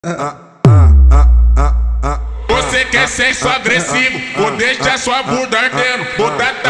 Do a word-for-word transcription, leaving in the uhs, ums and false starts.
Você quer sexo agressivo, vou deixar sua bunda ardendo. Vou dar